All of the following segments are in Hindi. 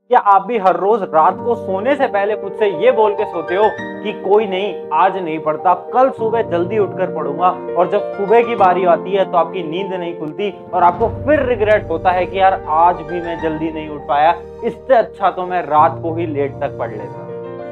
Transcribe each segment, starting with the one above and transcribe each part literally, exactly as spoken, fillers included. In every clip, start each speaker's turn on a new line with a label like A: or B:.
A: क्या आप भी हर रोज रात को सोने से पहले खुद से ये बोल के सोते हो कि कोई नहीं, आज नहीं पढ़ता, कल सुबह जल्दी उठकर पढ़ूंगा, और जब सुबह की बारी आती है तो आपकी नींद नहीं खुलती और आपको फिर रिग्रेट होता है कि यार आज भी मैं जल्दी नहीं उठ पाया, इससे अच्छा तो मैं रात को ही लेट तक पढ़ लेता।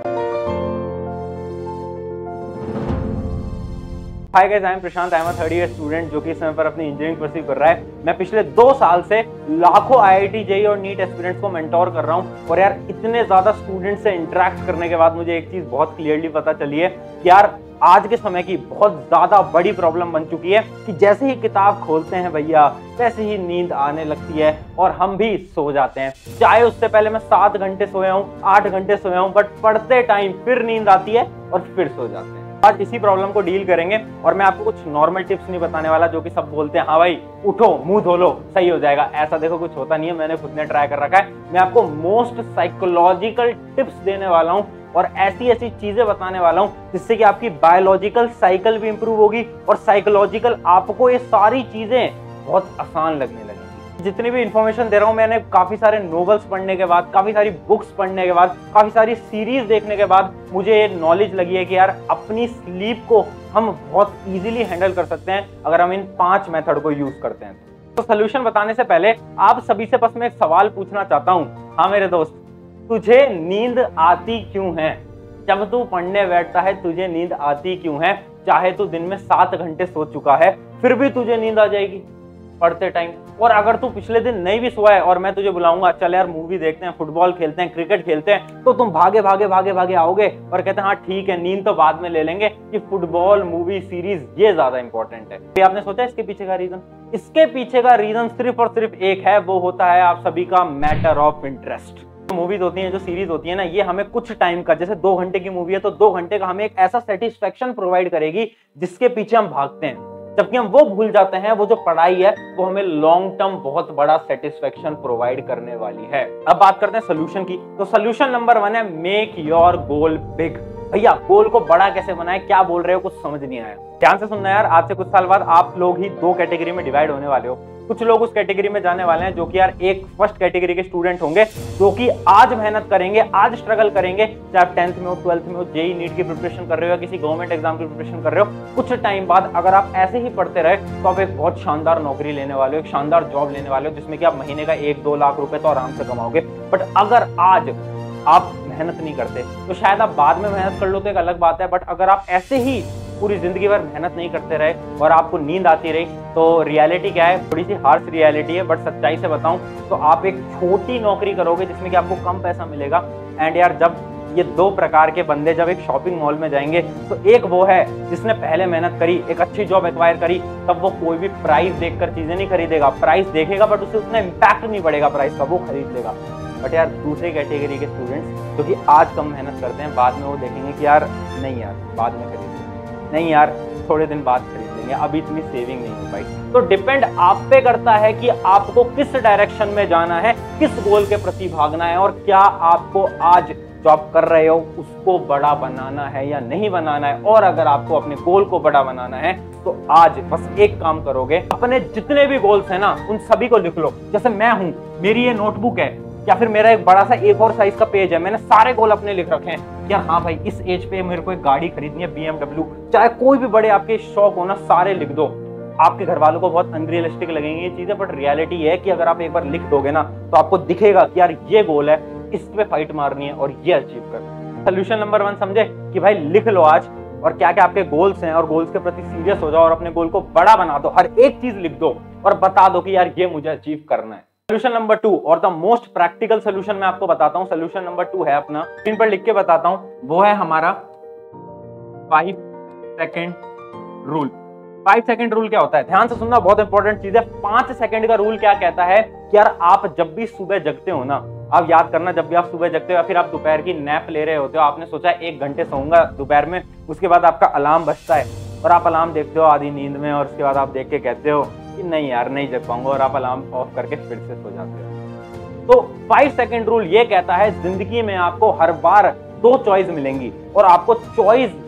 A: Hi guys, I am Prashant, I am a third year student जो कि इस समय पर अपनी इंजीनियरिंग परस्यू कर रहा है। मैं पिछले दो साल से लाखों आई आई टी, जेईई और नीट एस्पिरेंट्स को मेंटोर कर रहा हूं और यार इतने ज्यादा स्टूडेंट्स से इंटरेक्ट करने के बाद मुझे एक चीज बहुत क्लियरली पता चली है कि यार आज के समय की बहुत ज्यादा बड़ी प्रॉब्लम बन चुकी है कि जैसे ही किताब खोलते हैं भैया वैसे ही नींद आने लगती है और हम भी सो जाते हैं। चाहे उससे पहले मैं सात घंटे सोया हूँ, आठ घंटे सोया हूँ, बट पढ़ते टाइम फिर नींद आती है और फिर सो जाते हैं। आज इसी प्रॉब्लम को डील करेंगे और मैं आपको कुछ नॉर्मल टिप्स नहीं बताने वाला जो कि सब बोलते हैं हाँ भाई उठो मुंह धो लो सही हो जाएगा। ऐसा देखो कुछ होता नहीं है, मैंने खुद ने ट्राई कर रखा है। मैं आपको मोस्ट साइकोलॉजिकल टिप्स देने वाला हूँ और ऐसी ऐसी चीजें बताने वाला हूँ जिससे कि आपकी बायोलॉजिकल साइकिल भी इंप्रूव होगी और साइकोलॉजिकल आपको ये सारी चीजें बहुत आसान लगने लगेंगी। जितनी भी इंफॉर्मेशन दे रहा हूँ मैंने काफी सारे नोवेल्स पढ़ने के बाद, काफी सारी बुक्स पढ़ने के बाद, काफी सारी सीरीज देखने के बाद मुझे ये नॉलेज लगी है कि यार अपनी स्लीप को हम बहुत इजीली हैंडल कर सकते हैं अगर हम इन पांच मेथड को यूज करते हैं। तो सोल्यूशन बताने से पहले आप सभी से बस मैं एक सवाल पूछना चाहता हूँ। हाँ मेरे दोस्त, तुझे नींद आती क्यों है? जब तू पढ़ने बैठता है तुझे नींद आती क्यों है? चाहे तू दिन में सात घंटे सो चुका है फिर भी तुझे नींद आ जाएगी पढ़ते टाइम। और अगर तू पिछले दिन नहीं भी सोया है और मैं तुझे बुलाऊंगा चल यार मूवी देखते हैं, फुटबॉल खेलते हैं, क्रिकेट खेलते हैं, तो तुम भागे भागे भागे भागे आओगे और कहते हैं हाँ ठीक है नींद तो बाद में ले लेंगे, कि फुटबॉल, मूवी, सीरीज ये ज्यादा इंपॉर्टेंट है। तो आपने सोचा इसके पीछे का रीजन? इसके पीछे का रीजन सिर्फ और सिर्फ एक है, वो होता है आप सभी का मैटर ऑफ इंटरेस्ट। मूवीज होती हैं, जो सीरीज होती है ना, ये हमें कुछ टाइम का, जैसे दो घंटे की मूवी है तो दो घंटे का हमें एक ऐसा सेटिस्फेक्शन प्रोवाइड करेगी जिसके पीछे हम भागते हैं, जबकि हम वो भूल जाते हैं वो जो पढ़ाई है वो हमें लॉन्ग टर्म बहुत बड़ा सेटिस्फेक्शन प्रोवाइड करने वाली है। अब बात करते हैं सोल्यूशन की। तो सोल्यूशन नंबर वन है मेक योर गोल बिग। भैया गोल को बड़ा कैसे बनाए, क्या बोल रहे हो, कुछ समझ नहीं आया, ध्यान से सुनना यार। आज से कुछ साल बाद आप लोग ही दो कैटेगरी में डिवाइड होने वाले हो। कुछ लोग उस कैटेगरी में जाने वाले हैं जो कि यार एक फर्स्ट कैटेगरी के स्टूडेंट होंगे जो कि आज मेहनत करेंगे, आज स्ट्रगल करेंगे, चाहे आप टेंथ में हो, ट्वेल्थ में हो, जेईई नीट की प्रिपरेशन कर रहे हो या किसी गवर्नमेंट एग्जाम की प्रिपरेशन कर रहे हो। कुछ टाइम बाद अगर आप ऐसे ही पढ़ते रहे तो आप एक बहुत शानदार नौकरी लेने वाले हो, एक शानदार जॉब लेने वाले हो जिसमें कि आप महीने का एक दो लाख रुपए तो आराम से कमाओगे। बट अगर आज आप मेहनत नहीं करते तो शायद आप बाद में मेहनत कर लो तो एक अलग बात है, बट अगर आप ऐसे ही पूरी जिंदगी भर मेहनत नहीं करते रहे और आपको नींद आती रही तो रियलिटी क्या है, थोड़ी सी हार्श रियलिटी है, बट सच्चाई से बताऊं तो आप एक छोटी नौकरी करोगे जिसमें कि आपको कम पैसा मिलेगा। एंड यार जब ये दो प्रकार के बंदे जब एक शॉपिंग मॉल में जाएंगे तो एक वो है जिसने पहले मेहनत करी, एक अच्छी जॉब एक्वायर करी, तब वो कोई भी प्राइस देखकर चीजें नहीं खरीदेगा, प्राइस देखेगा बट उससे उतना इम्पैक्ट नहीं पड़ेगा प्राइस का, वो खरीद लेगा। बट यार दूसरी कैटेगरी के स्टूडेंट्स जो कि आज कम मेहनत करते हैं, बाद में वो देखेंगे कि यार नहीं यार बाद में खरीदेंगे, नहीं यार थोड़े दिन बाद खरीद लेंगे, अभी इतनी सेविंग नहीं हो पाई। तो डिपेंड आप पे करता है कि आपको किस डायरेक्शन में जाना है, किस गोल के प्रति भागना है और क्या आपको आज जो आप कर रहे हो उसको बड़ा बनाना है या नहीं बनाना है। और अगर आपको अपने गोल को बड़ा बनाना है तो आज बस एक काम करोगे, अपने जितने भी गोल्स हैं ना उन सभी को लिख लो। जैसे मैं हूं, मेरी ये नोटबुक है या फिर मेरा एक बड़ा सा ए फोर साइज का पेज है, मैंने सारे गोल अपने लिख रखे हैं यार। हाँ भाई इस एज पे मेरे को एक गाड़ी खरीदनी है, बी एम डब्ल्यू, चाहे कोई भी बड़े आपके शौक हो ना, सारे लिख दो। आपके घर वालों को बहुत अनरियलिस्टिक लगेंगी ये चीजें, बट रियलिटी है कि अगर आप एक बार लिख दोगे ना तो आपको दिखेगा कि यार ये गोल है, इस पे फाइट मारनी है और ये अचीव करना है। सोल्यूशन नंबर वन समझे कि भाई लिख लो आज और क्या क्या आपके गोल्स हैं और गोल्स के प्रति सीरियस हो जाओ और अपने गोल को बड़ा बना दो, हर एक चीज लिख दो और बता दो कि यार ये मुझे अचीव करना है। सोल्यूशन नंबर टू और द मोस्ट प्रैक्टिकल सोल्यूशन मैं आपको बताता हूं। सोल्यूशन नंबर टू है अपना, स्क्रीन पर लिख के बताता हूं, वो है हमारा five second rule. Five second rule क्या होता है, ध्यान से सुनना, बहुत इंपॉर्टेंट चीज है। पांच सेकंड का रूल क्या कहता है कि यार आप जब भी सुबह जगते हो ना, आप याद करना, जब भी आप सुबह जगते हो या फिर आप दोपहर की नैप ले रहे होते हो, आपने सोचा एक घंटे सोऊंगा दोपहर में, उसके बाद आपका अलार्म बजता है और आप अलार्म देखते हो आधी नींद में और उसके बाद आप देख के कहते हो कि नहीं यार नहीं जग पाऊंगा और आप अलार्म ऑफ करके फिर से सो जाते हो। तो फाइव सेकंड रूल ये कहता है जिंदगी में आपको हर बार दो चॉइस मिलेंगी और आपको चॉइस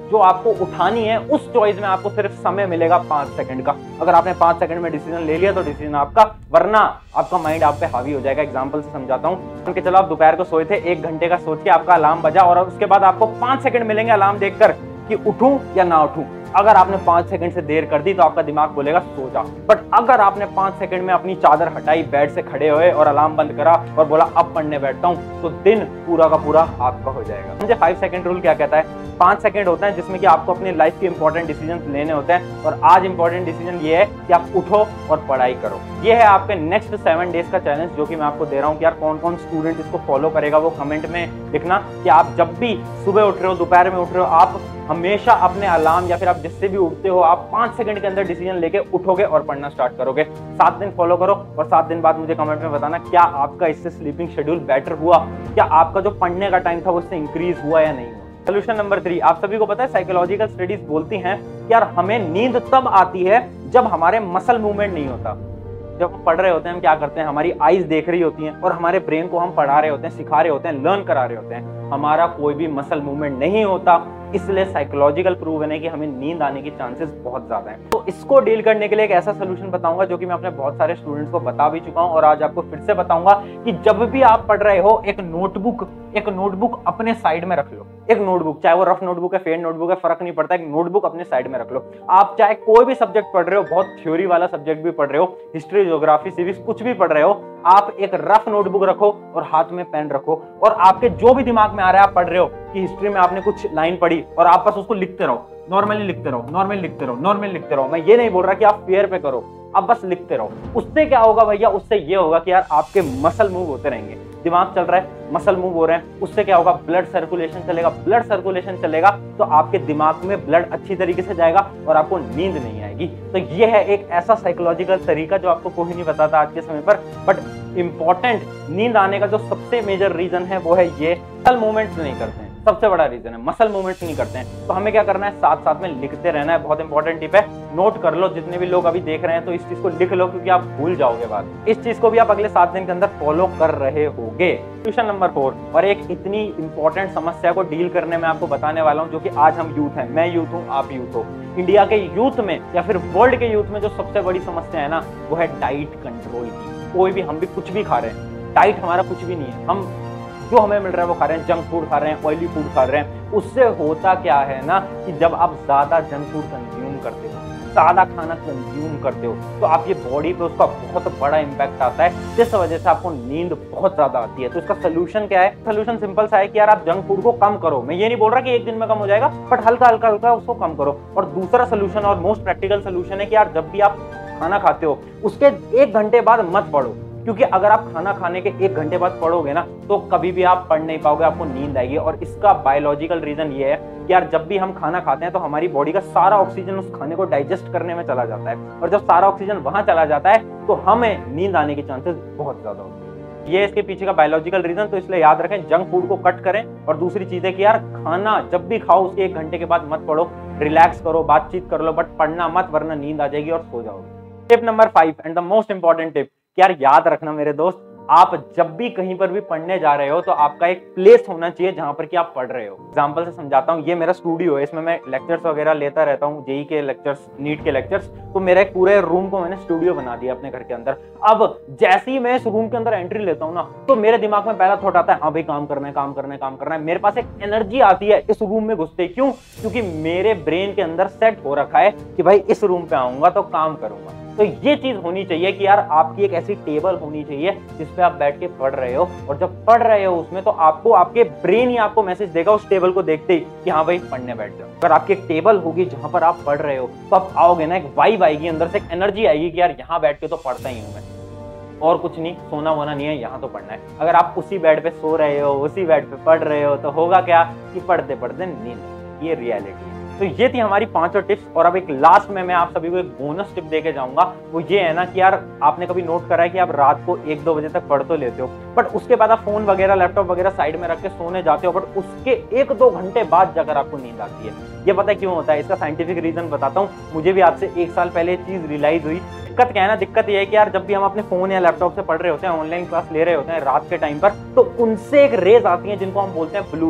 A: जो आपको उठानी है उस चॉइस में आपको सिर्फ समय मिलेगा पांच सेकंड का। अगर आपने पांच सेकंड में डिसीजन ले लिया तो डिसीजन आपका, वरना आपका माइंड आप पे हावी हो जाएगा। एग्जांपल से समझाता हूं कि चलो आप दोपहर को सोए थे, एक घंटे का सोच के आपका अलार्म बजा और उसके बाद आपको पांच सेकंड मिलेंगे अलार्म देखकर कि उठूं या ना उठूं। अगर आपने पांच सेकंड से देर कर दी तो आपका दिमाग बोलेगा सो जा। बट अगर आपने पांच सेकंड में अपनी चादर हटाई, बेड से खड़े हुए और अलार्म बंद करा और बोला अब पढ़ने बैठता हूं, तो दिन पूरा का पूरा आपका हो जाएगा। मुझे फाइव सेकंड रूल क्या कहता है? पांच सेकंड होता है जिसमें कि आपको अपनी लाइफ के इंपॉर्टेंट डिसीजन लेने होते हैं, और आज इंपॉर्टेंट डिसीजन ये है कि आप उठो और पढ़ाई करो। ये है आपके नेक्स्ट सेवन डेज का चैलेंज जो कि मैं आपको दे रहा हूँ कि यार कौन कौन स्टूडेंट इसको फॉलो करेगा वो कमेंट में लिखना कि आप जब भी सुबह उठ रहे हो, दोपहर में उठ रहे हो, आप हमेशा अपने अलार्म या फिर आप जिससे भी उठते हो, आप पांच सेकंड के अंदर डिसीजन लेके उठोगे और पढ़ना स्टार्ट करोगे। सात दिन फॉलो करो और सात दिन बाद मुझे कमेंट में बताना क्या आपका इससे स्लीपिंग शेड्यूल बेटर हुआ, क्या आपका जो पढ़ने का टाइम था वो इससे इंक्रीज हुआ या नहीं हुआ। सोल्यूशन नंबर थ्री, आप सभी को पता है साइकोलॉजिकल स्टडीज बोलती हैं कि यार हमें नींद तब आती है जब हमारे मसल मूवमेंट नहीं होता। जब हम पढ़ रहे होते हैं हम क्या करते हैं, हमारी आईज देख रही होती हैं और हमारे ब्रेन को हम पढ़ा रहे होते हैं, सिखा रहे होते हैं, लर्न करा रहे होते हैं, हमारा कोई भी मसल मूवमेंट नहीं होता। इसलिए साइकोलॉजिकल प्रूवन है कि हमें नींद आने की चांसेस बहुत ज्यादा हैं। तो इसको डील करने के लिए एक ऐसा सोल्यूशन बताऊंगा जो कि मैं अपने बहुत सारे स्टूडेंट्स को बता भी चुका हूं और आज आपको फिर से बताऊंगा कि जब भी आप पढ़ रहे हो एक नोटबुक एक नोटबुक अपने साइड में रख लो। एक नोटबुक, चाहे वो रफ नोटबुक है, फेड नोटबुक है, फर्क नहीं पड़ता, एक नोटबुक अपने साइड में रख लो। आप चाहे कोई भी सब्जेक्ट पढ़ रहे हो, बहुत थ्योरी वाला सब्जेक्ट भी पढ़ रहे हो, हिस्ट्री, ज्योग्राफी, सिविक्स, कुछ भी पढ़ रहे हो, आप एक रफ नोटबुक रखो और हाथ में पेन रखो और आपके जो भी दिमाग में आ रहा है, आप पढ़ रहे हो कि हिस्ट्री में आपने कुछ लाइन पढ़ी और आप बस उसको लिखते रहो, नॉर्मली लिखते रहो, नॉर्मली लिखते रहो, नॉर्मली लिखते रहो। मैं ये नहीं बोल रहा कि आप फेयर पे करो, आप बस लिखते रहो। उससे क्या होगा भैया? उससे ये होगा कि यार आपके मसल मूव होते रहेंगे, दिमाग चल रहा है, मसल मूव हो रहे हैं, उससे क्या होगा? ब्लड सर्कुलेशन चलेगा। ब्लड सर्कुलेशन चलेगा तो आपके दिमाग में ब्लड अच्छी तरीके से जाएगा और आपको नींद नहीं आएगी। तो ये है एक ऐसा साइकोलॉजिकल तरीका जो आपको कोई नहीं बताता आज के समय पर, बट इंपॉर्टेंट नींद आने का जो सबसे मेजर रीजन है वो है ये मसल मूवमेंट्स नहीं करते हैं। सबसे बड़ा रीजन है मसल मूवमेंट्स नहीं करते हैं। तो हमें क्या करना है? साथ साथ में लिखते रहना है। बहुत इंपॉर्टेंट टिप है, नोट कर लो। जितने भी लोग अभी देख रहे हैं तो इस चीज को लिख लो क्योंकि आप भूल जाओगे बाद। इस चीज को भी आप अगले सात दिन के अंदर फॉलो कर रहे होगे। सोल्यूशन नंबर फोर, और एक इतनी इंपॉर्टेंट समस्या को डील करने में आपको बताने वाला हूं जो कि आज हम यूथ हैं, मैं यूथ हूं, आप यूथ हो। इंडिया के यूथ में या फिर वर्ल्ड के यूथ में जो सबसे बड़ी समस्या है ना वो है डाइट कंट्रोल की। कोई भी, हम भी कुछ भी खा रहे हैं, डाइट हमारा कुछ भी नहीं है, हम जो हमें मिल रहा है वो खा रहे हैं, जंक फूड खा रहे हैं, ऑयली फूड खा रहे हैं। उससे होता क्या है ना कि जब आप ज्यादा जंक फूड कंज्यूम करते हो, सादा खाना कंज्यूम करते हो, तो आपकी बॉडी पे उसका बहुत बड़ा इंपैक्ट आता है, जिस वजह से आपको नींद बहुत ज्यादा आती है। तो इसका सोल्यूशन क्या है? सोल्यूशन सिंपल सा है कि यार आप जंक फूड को कम करो। मैं ये नहीं बोल रहा कि एक दिन में कम हो जाएगा, बट हल्का हल्का हल्का उसको कम करो। और दूसरा सोल्यूशन और मोस्ट प्रैक्टिकल सोल्यूशन है कि यार जब भी आप खाना खाते हो उसके एक घंटे बाद मत पढ़ो, क्योंकि अगर आप खाना खाने के एक घंटे बाद पढ़ोगे ना तो कभी भी आप पढ़ नहीं पाओगे, आपको नींद आएगी। और इसका बायोलॉजिकल रीजन ये है कि यार जब भी हम खाना खाते हैं तो हमारी बॉडी का सारा ऑक्सीजन उस खाने को डाइजेस्ट करने में चला जाता है, और जब सारा ऑक्सीजन वहां चला जाता है तो हमें नींद आने की चांसेस बहुत ज्यादा होती है। ये इसके पीछे का बायोलॉजिकल रीजन। तो इसलिए याद रखें, जंक फूड को कट करें। और दूसरी चीज है कि यार खाना जब भी खाओ उसके एक घंटे के बाद मत पढ़ो, रिलैक्स करो, बातचीत कर लो, बट पढ़ना मत, वरना नींद आ जाएगी और सो जाओगे। Tip number five and the most important tip, यार याद रखना मेरे दोस्त, आप जब भी कहीं पर भी पढ़ने जा रहे हो तो आपका एक प्लेस होना चाहिए जहां पर कि आप पढ़ रहे हो। एग्जांपल से समझाता हूँ, ये मेरा स्टूडियो है, इसमें मैं लेक्चर्स वगैरह लेता रहता हूँ, जेई के लेक्चर्स, नीट के लेक्चर्स। तो मेरा एक पूरे रूम को मैंने स्टूडियो बना दिया अपने घर के अंदर। अब जैसे ही मैं इस रूम के अंदर एंट्री लेता हूँ ना तो मेरे दिमाग में पहला थॉट आता है, हाँ भाई काम करना है, काम करना है, काम करना है। मेरे पास एक एनर्जी आती है इस रूम में घुसते। क्यों? क्योंकि मेरे ब्रेन के अंदर सेट हो रखा है कि भाई इस रूम पे आऊंगा तो काम करूंगा। तो ये चीज होनी चाहिए कि यार आपकी एक ऐसी टेबल होनी चाहिए जिसपे आप बैठ के पढ़ रहे हो, और जब पढ़ रहे हो उसमें तो आपको आपके ब्रेन ही आपको मैसेज देगा उस टेबल को देखते ही कि हाँ भाई पढ़ने बैठ जाओ। अगर आपकी एक टेबल होगी जहां पर आप पढ़ रहे हो तो आप आओगे ना, एक वाइब आएगी अंदर से, एक एनर्जी आएगी कि यार यहाँ बैठ के तो पढ़ता ही हूँ मैं, और कुछ नहीं, सोना वोना नहीं है, यहाँ तो पढ़ना है। अगर आप उसी बेड पे सो रहे हो, उसी बेड पे पढ़ रहे हो, तो होगा क्या कि पढ़ते पढ़ते नींद। ये रियलिटी है। तो ये थी हमारी पांचों टिप्स। और अब एक लास्ट में मैं आप सभी को एक बोनस टिप देके जाऊंगा। वो ये है ना कि यार आपने कभी नोट करा है कि आप रात को एक दो बजे तक पढ़ तो लेते हो, बट उसके बाद आप फोन वगैरह, लैपटॉप वगैरह साइड में रख के सोने जाते हो, बट उसके एक दो घंटे बाद जाकर आपको नींद आती है। ये पता है क्यों होता है? इसका साइंटिफिक रीजन बताता हूँ। मुझे भी आज से एक साल पहले चीज रियलाइज हुई। दिक्कत क्या है ना, दिक्कत ये है कि यार जब भी हम अपने फोन या लैपटॉप से पढ़ रहे होते हैं, ऑनलाइन क्लास ले रहे होते हैं रात के टाइम पर, तो उनसे एक रेज आती है जिनको हम बोलते हैं ब्लू रेज।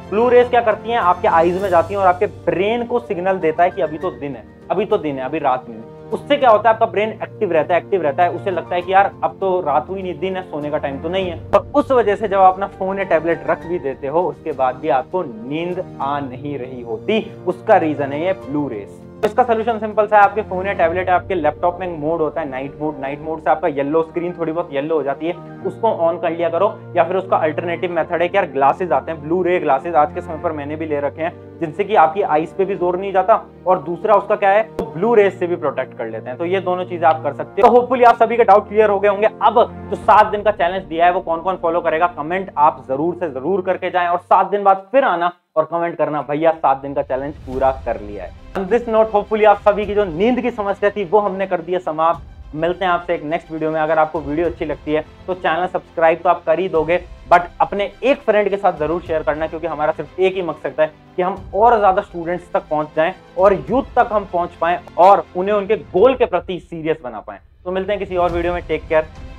A: ब्लू रेस क्या करती हैं, आपके आईज में जाती हैं और आपके ब्रेन को सिग्नल देता है कि अभी तो दिन है, अभी तो दिन है, अभी रात नहीं है। उससे क्या होता है, आपका ब्रेन एक्टिव रहता है, एक्टिव रहता है, उसे लगता है कि यार अब तो रात हुई नहीं, दिन है, सोने का टाइम तो नहीं है। और उस वजह से जब आप अपना फोन या टैबलेट रख भी देते हो, उसके बाद भी आपको नींद आ नहीं रही होती। उसका रीजन है ये ब्लू रेस। तो इसका सोल्यूशन सिंपल सा है, आपके फोन या टैबलेट है, आपके लैपटॉप में मोड होता है नाइट मोड, नाइट मोड से आपका येलो स्क्रीन थोड़ी बहुत येलो हो जाती है, उसको ऑन कर लिया करो। या फिर उसका अल्टरनेटिव मेथड है कि यार ग्लासेस आते हैं, ब्लू रे ग्लासेस आज के समय पर मैंने भी ले रखे हैं, जिनसे कि आपकी आईज पे भी जोर नहीं जाता और दूसरा उसका क्या है, तो ब्लू रेस से भी प्रोटेक्ट कर लेते हैं। तो ये दोनों चीजें आप कर सकते हो। तो होपफुली आप सभी के डाउट क्लियर हो गए होंगे। अब जो सात दिन का चैलेंज दिया है वो कौन कौन फॉलो करेगा, कमेंट आप जरूर से जरूर करके जाएं और सात दिन बाद फिर आना और कमेंट करना भैया सात दिन का चैलेंज पूरा कर लिया है। ऑन दिस नोट होपफुली आप सभी की जो नींद की समस्या थी वो हमने कर दी है समाप्त। मिलते हैं आपसे एक नेक्स्ट वीडियो में। अगर आपको वीडियो अच्छी लगती है तो चैनल सब्सक्राइब तो आप कर ही दोगे, बट अपने एक फ्रेंड के साथ जरूर शेयर करना, क्योंकि हमारा सिर्फ एक ही मकसद है कि हम और ज्यादा स्टूडेंट्स तक पहुंच जाएं और यूथ तक हम पहुंच पाएं और उन्हें उनके गोल के प्रति सीरियस बना पाएं। तो मिलते हैं किसी और वीडियो में। Take care.